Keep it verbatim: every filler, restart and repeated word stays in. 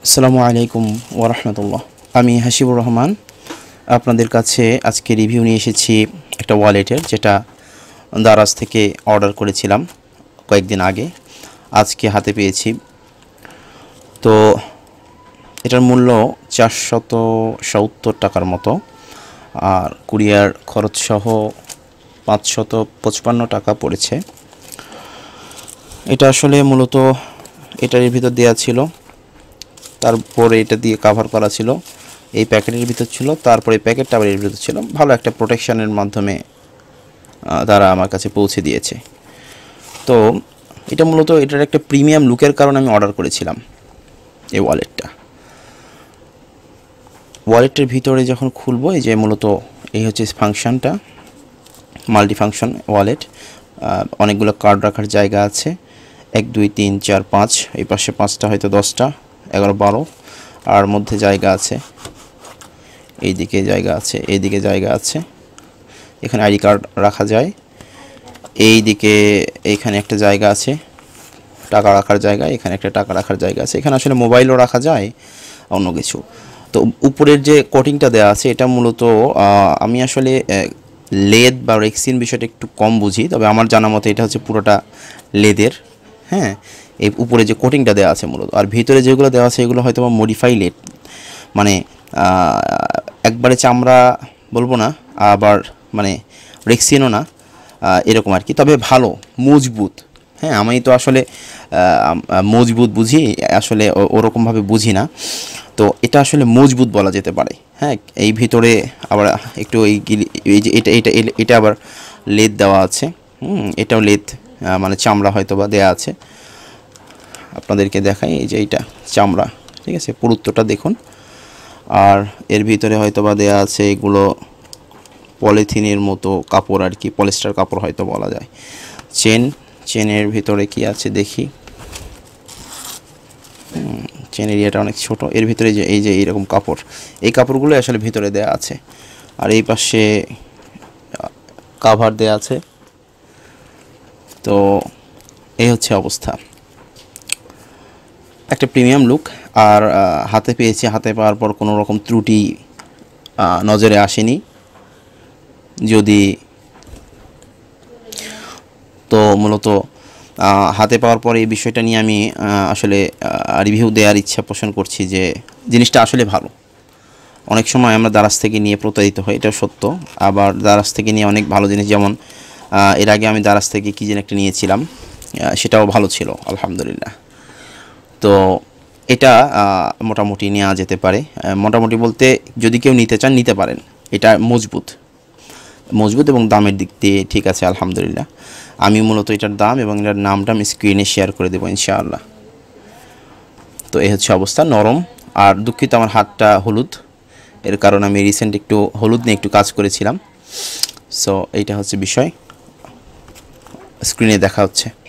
আসসালামু আলাইকুম ওয়া রাহমাতুল্লাহ। আমি হাসিবুর রহমান আপনাদের কাছে আজকে রিভিউ নিয়ে এসেছি একটা ওয়ালেটের, যেটা দারাজ থেকে অর্ডার করেছিলাম কয়েকদিন আগে, আজকে হাতে পেয়েছি। তো এটার মূল্য চারশত সত্তর টাকার মতো, আর কুরিয়ার খরচ সহ পাঁচশত পঁচপান্ন টাকা পড়েছে। এটা আসলে মূলত এটার ভিতর দেওয়া ছিল, তারপরে এটা দিয়ে কাভার করা ছিল, এই প্যাকেটের ভিতর ছিল, তারপরে প্যাকেটটা আবার এর ভিতর ছিল। ভালো একটা প্রোটেকশনের মাধ্যমে তারা আমার কাছে পৌঁছে দিয়েছে। তো এটা মূলত এটার একটা প্রিমিয়াম লুকের কারণে আমি অর্ডার করেছিলাম এই ওয়ালেটটা। ওয়ালেটের ভিতরে যখন খুলবো, এই যে মূলত এই হচ্ছে ফাংশনটা, মাল্টি ফাংশন ওয়ালেট। অনেকগুলো কার্ড রাখার জায়গা আছে, এক দুই তিন চার পাঁচ, এই পাশে পাঁচটা, হয়তো দশটা, এগারো বারো, আর মধ্যে জায়গা আছে, এই দিকে জায়গা আছে, এই দিকে জায়গা আছে, এখানে আইডি কার্ড রাখা যায়, এই দিকে এইখানে একটা জায়গা আছে টাকা রাখার জায়গা, এখানে একটা টাকা রাখার জায়গা আছে, এখানে আসলে মোবাইলও রাখা যায়, অন্য কিছু। তো উপরের যে কোটিংটা দেওয়া আছে, এটা মূলত আমি আসলে লেদ বা রেক্সিন বিষয়টা একটু কম বুঝি, তবে আমার জানা মতে এটা হচ্ছে পুরোটা লেদের। হ্যাঁ, এই উপরে যে কোটিংটা দেওয়া আছে মূলত, আর ভিতরে যেগুলো দেওয়া আছে এগুলো হয়তো বা মডিফাই লেদ, মানে একবারে চামড়া বলবো না, আবার মানে রেক্সিনও না, এরকম আর কি, তবে ভালো মজবুত। হ্যাঁ, আমি তো আসলে মজবুত বুঝি, আসলে ওরকমভাবে বুঝি না, তো এটা আসলে মজবুত বলা যেতে পারে। হ্যাঁ, এই ভিতরে আবার একটু এই এই যে এটা এটা এটা আবার লেদ দেওয়া আছে, হুম, এটাও লেদ, মানে চামড়া হয়তো বা দেওয়া আছে। আপনাদেরকে দেখাই, এই যে এইটা চামড়া, ঠিক আছে, পুরুত্বটা দেখুন। আর এর ভিতরে হয়তো বা দেওয়া আছে এগুলো পলিথিনের মতো কাপড় আর কি, পলিস্টার কাপড় হয়তো বলা যায়। চেন, চেনের ভিতরে কি আছে দেখি, চেন এরিয়াটা অনেক ছোট, এর ভিতরে যে এই যে এইরকম কাপড়, এই কাপড়গুলো আসলে ভিতরে দেয়া আছে। আর এই পাশে কাভার দেয়া আছে। তো এই হচ্ছে অবস্থা, একটা প্রিমিয়াম লুক। আর হাতে পেয়েছি, হাতে পাওয়ার পর কোনো রকম ত্রুটি নজরে আসেনি। যদি তো মূলত হাতে পাওয়ার পর এই বিষয়টা নিয়ে আমি আসলে রিভিউ দেওয়ার ইচ্ছা পোষণ করছি যে জিনিসটা আসলে ভালো। অনেক সময় আমরা দারাজ থেকে নিয়ে প্রতারিত হই, এটাও সত্য। আবার দারাজ থেকে নিয়ে অনেক ভালো জিনিস, যেমন এর আগে আমি দারাজ থেকে কী যেন একটা নিয়েছিলাম, সেটাও ভালো ছিল আলহামদুলিল্লাহ। তো এটা মোটামুটি নেওয়া যেতে পারে। মোটামুটি বলতে যদি কেউ নিতে চান নিতে পারেন, এটা মজবুত মজবুত এবং দামের দিক দিয়ে ঠিক আছে আলহামদুলিল্লাহ। আমি মূলত এটার দাম এবং এটার নামটা আমি স্ক্রিনে শেয়ার করে দেবো ইনশাআল্লাহ। তো এই হচ্ছে অবস্থা, নরম। আর দুঃখিত, আমার হাতটা হলুদ, এর কারণ আমি রিসেন্ট একটু হলুদ নিয়ে একটু কাজ করেছিলাম। সো এইটা হচ্ছে বিষয়, স্ক্রিনে দেখা হচ্ছে।